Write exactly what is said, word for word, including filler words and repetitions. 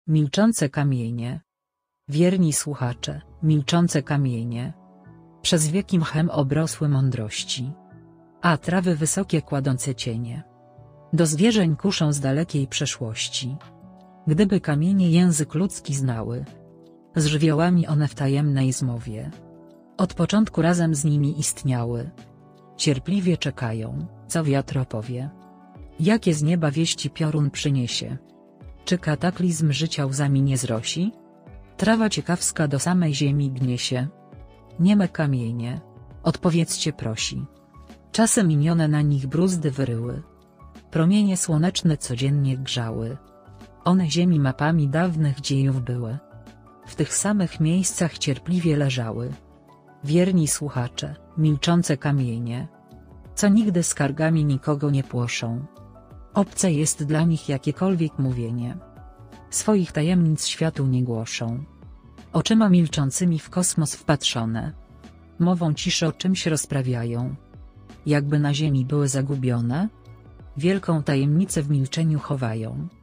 Milczące kamienie. Wierni słuchacze, milczące kamienie. Przez wieki mchem obrosły mądrości, a trawy wysokie kładące cienie do zwierzeń kuszą z dalekiej przeszłości. Gdyby kamienie język ludzki znały, z żywiołami one w tajemnej zmowie od początku razem z nimi istniały. Cierpliwie czekają, co wiatr opowie, jakie z nieba wieści piorun przyniesie. Czy kataklizm życia łzami nie zrosi? Trawa ciekawska do samej ziemi gnie się. Nieme kamienie, odpowiedzcie prosi. Czasy minione na nich bruzdy wyryły. Promienie słoneczne codziennie grzały. One ziemi mapami dawnych dziejów były. W tych samych miejscach cierpliwie leżały. Wierni słuchacze, milczące kamienie, co nigdy skargami nikogo nie płoszą. Obce jest dla nich jakiekolwiek mówienie. Swoich tajemnic światu nie głoszą. Oczyma milczącymi w kosmos wpatrzone, mową ciszy o czymś rozprawiają. Jakby na ziemi były zagubione, wielką tajemnicę w milczeniu chowają.